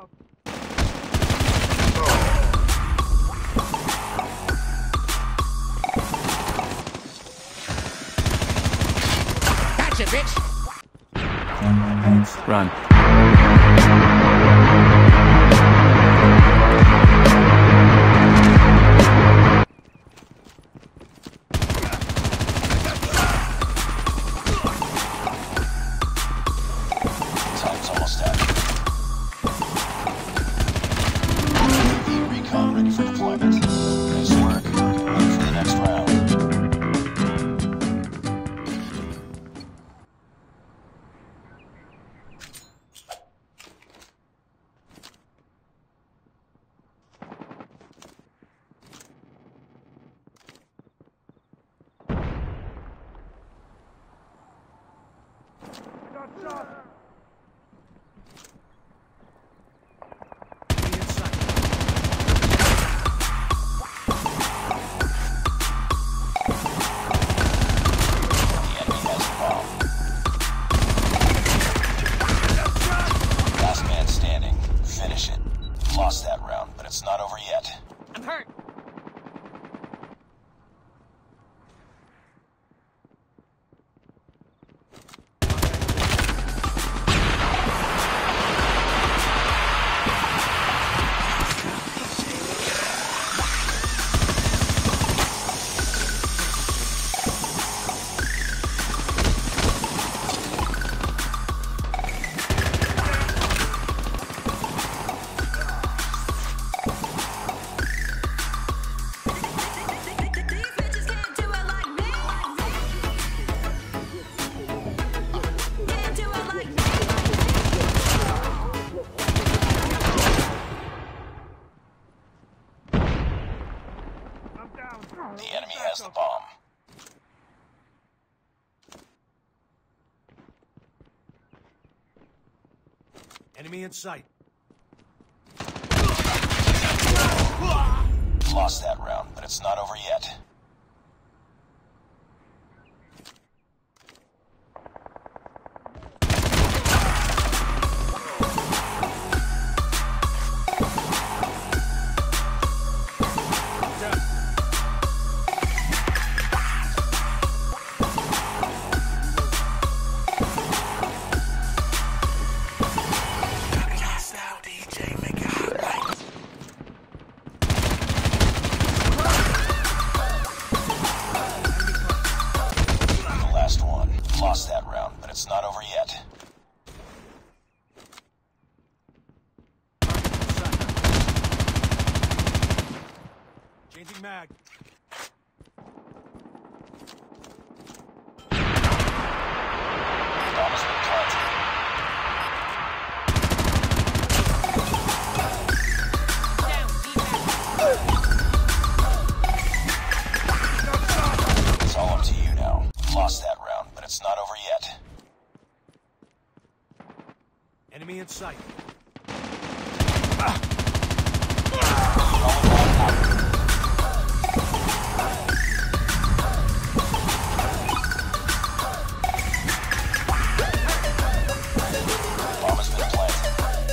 Gotcha, bitch! Run. Time's almost up. UAV recon ready for deployment. Nice work. Get ready for the next round. Lost that round, but it's not over yet. I'm hurt! The enemy has the bomb. Enemy in sight. Lost that round, but it's not over yet. Lost that round, but it's not over yet. Changing mag. Bomb has been planted. It's all up to you now. Lost that round, but it's not over yet. Enemy in sight. Bomb has been planted.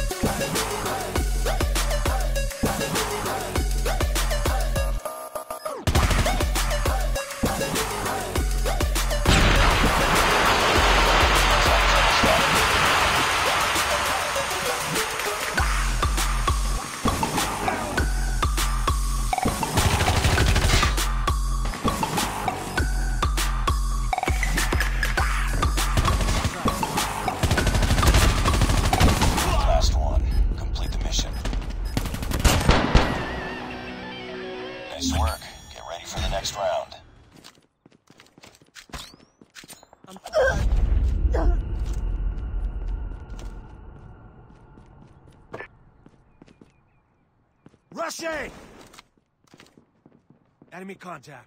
Last one. Complete the mission. Nice work. Get ready for the next round. Rush A! Enemy contact.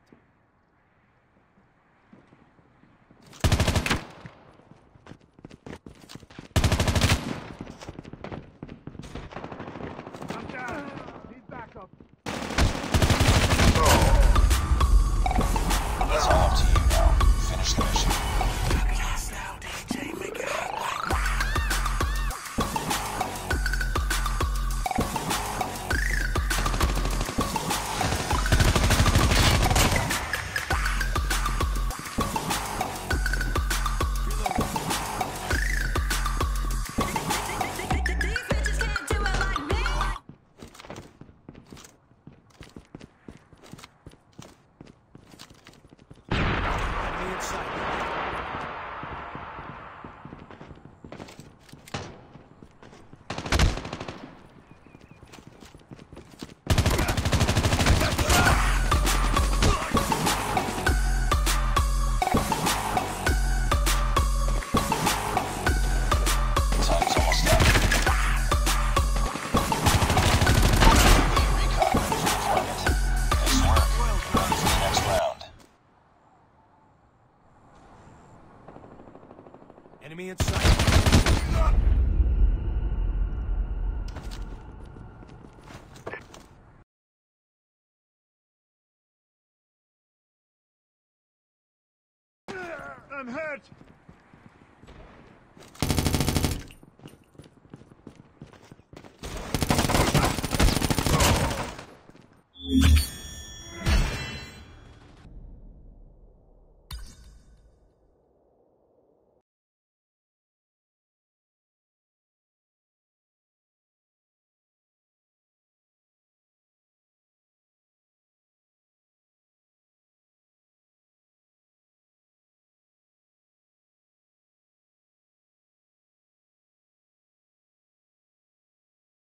I'm down. Need backup. It's all up to you now. Finish the mission. I'm hurt!